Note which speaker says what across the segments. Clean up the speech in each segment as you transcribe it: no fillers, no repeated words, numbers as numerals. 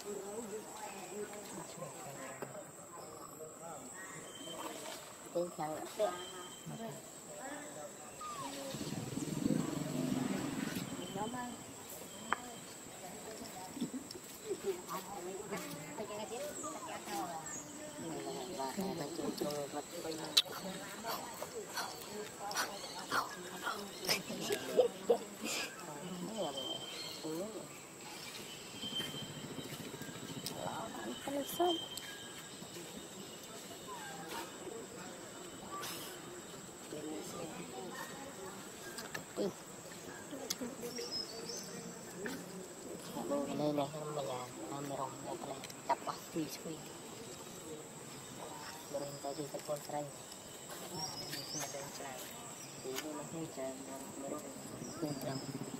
Speaker 1: Tiếng khăn đẹp. Đây này không mà nhà làm rong một cái chặt quá suy suy rồi ta đi tập con trai thì đây là cái chuyện mà rong không trăng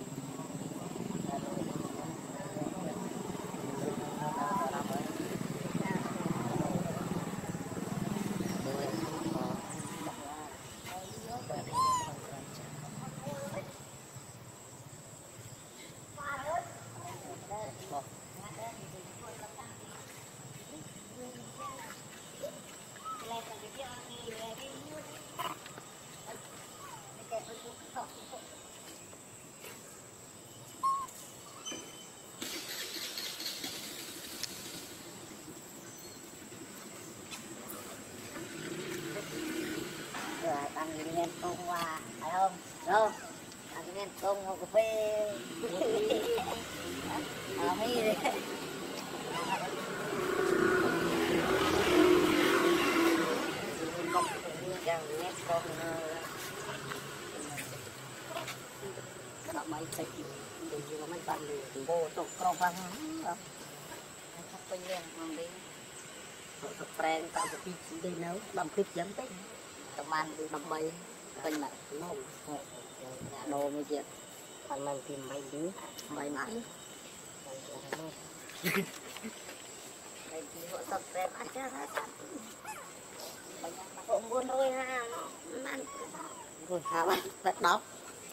Speaker 1: ăn men tôm qua phải không? Đâu? Ăn men tôm hoặc cà phê. Mấy đi. Cốc chẳng men tôm. Các bạn thấy đừng như mấy bạn thì vô tục pro văn không? Không có liên quan đi. Rồi pren tạo một cái đi nấu làm clip dẫn tới. Tầm ăn đầm bay bên này nôm đồ mới chết ăn mang tìm bay đứa bay mãi đây thì họ tập em ăn cho nó không buồn thôi ha ăn rồi hả bạn vật đó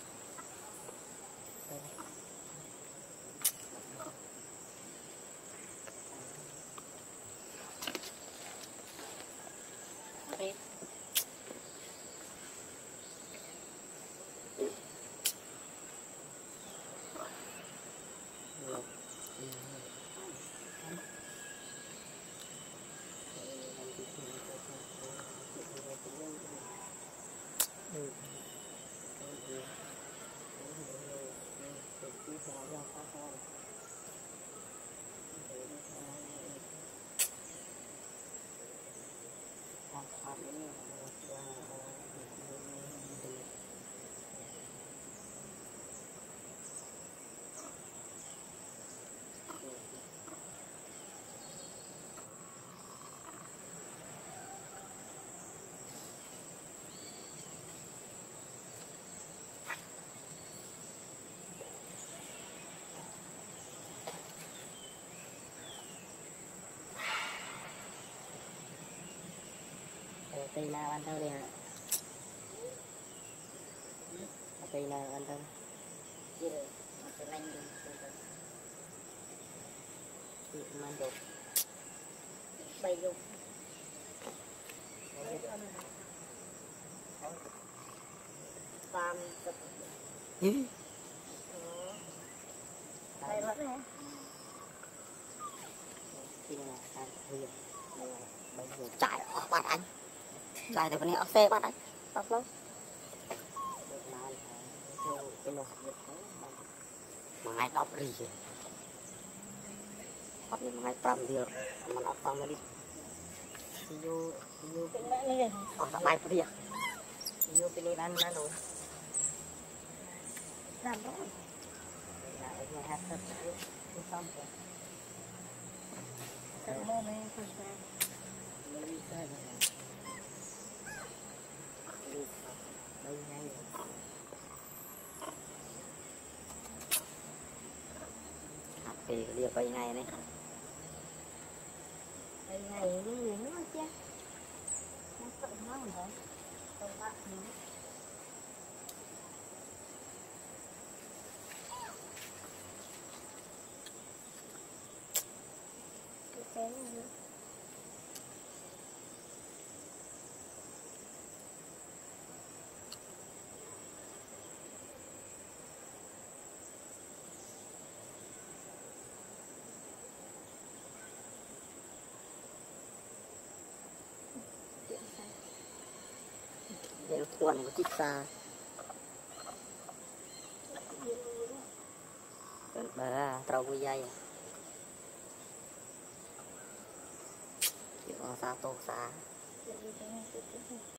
Speaker 1: tây nào ăn đâu đi hả? Tây nào ăn đâu? Gì rồi? Cái lanh đi. Chị mang được. Bay luôn. Tam tập. Đây mất nè. Thì là ăn vừa. Bây giờ chạy ở bạn anh. Chạy được cái này ở xe bắt anh tóc lắm mà ngay đọc đi chứ bắt đi ngay tầm được mà đọc xong rồi đi vô ở tầm này đi à vô cái này ăn rồi làm đó là ở nhà hát thật xong rồi cái mô này không sao đây sai rồi đây ngay thì điều cây này này cây này những gì nữa chứ nó tự nó rồi không bạn để thuần của chiếc xa bà trâu với dây kiểu xa tô xa